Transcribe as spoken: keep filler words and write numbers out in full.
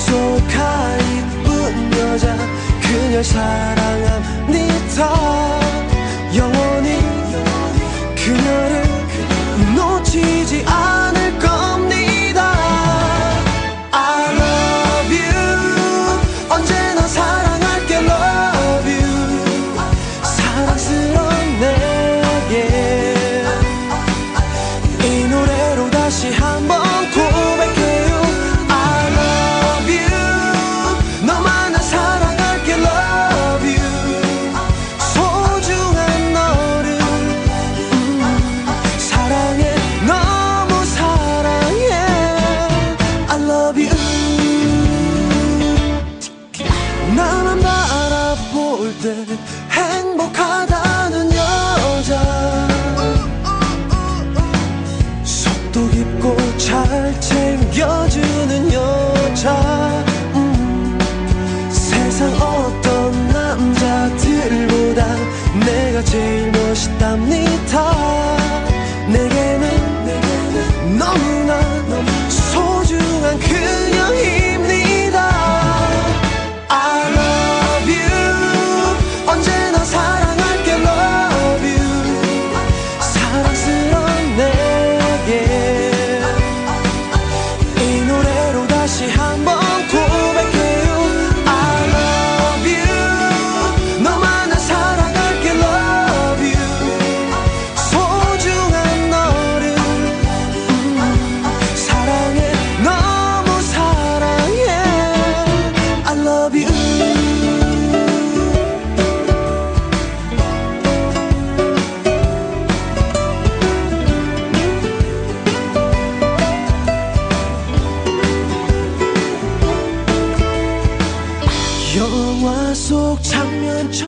약속한 이쁜 여자 그녀 사랑합니다. 영원히 그녀를 놓치지 않을 겁니다. I love you 언제나 사랑할게 love you 사랑스러운 내게 이 노래로 다시 한번 고백해요. I love you 너만을 사랑할게 love you 소중한 너를 음, 사랑해 너무 사랑해 I love you 나만 바라볼 때 행복하다는 여자 속도 깊고 잘 챙겨주는 여자 음, 세상 어떤 남자들보다 내가 제일 멋있답니다.